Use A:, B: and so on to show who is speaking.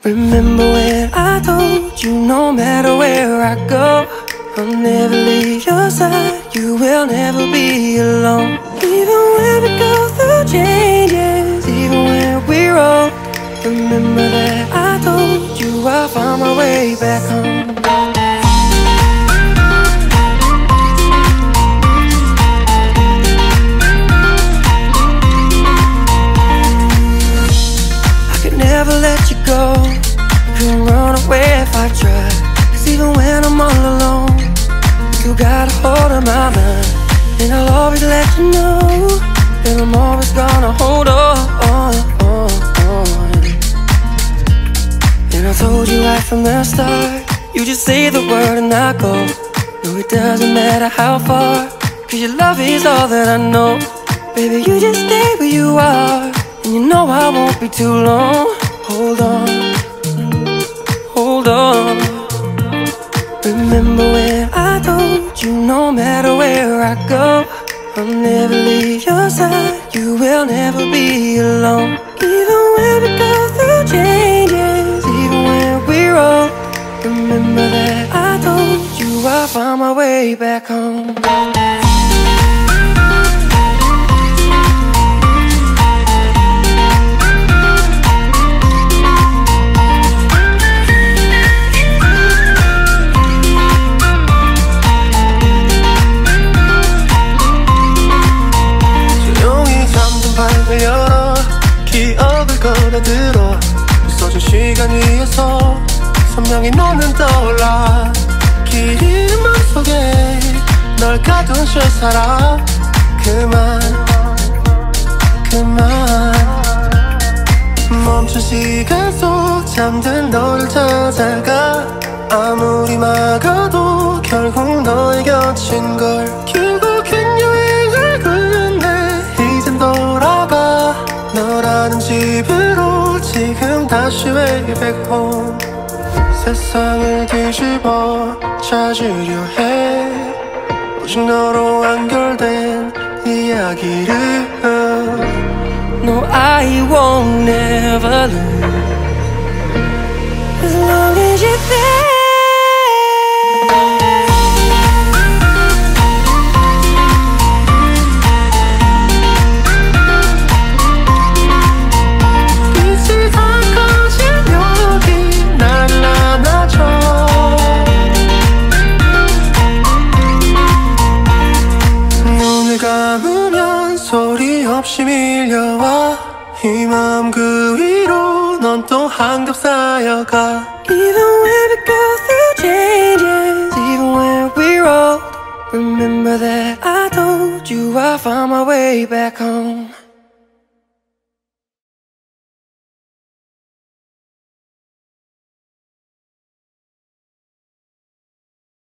A: Remember when I told you no matter where I go, I'll never leave your side, you will never be alone. Even when we go through changes, even when we're old, remember that I told you I'll find my way back home. Never let you go, couldn't run away if I tried. Cause even when I'm all alone, you got a hold of my mind. And I'll always let you know that I'm always gonna hold on. And I told you right from the start, you just say the word and I go. No, it doesn't matter how far, cause your love is all that I know. Baby, you just stay where you are, and you know I won't be too long. Hold on, hold on. Remember when I told you no matter where I go, I'll never leave your side, you will never be alone. Even when we go through changes, even when we're old, remember that I told you I'll find my way back home.
B: 열어 기억을 걸어들어 부서진 시간 위에서 선명히 너는 떠올라. 긴 맘속에 널 가둔 채 살아. 그만 멈춘 시간 속 잠든 너를 찾아가. 아무리 막아도 결국 너의 곁인 걸. 결국엔 여행을 끝내 이젠 돌아가. 너라는 집으로 지금 다시 way back home. 세상을 뒤집어 찾으려 해 오직 너로 완결된 이야기를.
A: No, I won't never lose as long as you're there.
B: 감으면 소리 없이 밀려와. 이 마음 그 위로 넌 또 한 겹 쌓여가.
A: Even when we go through changes, even when we're old, remember that I told you I'll find my way back home.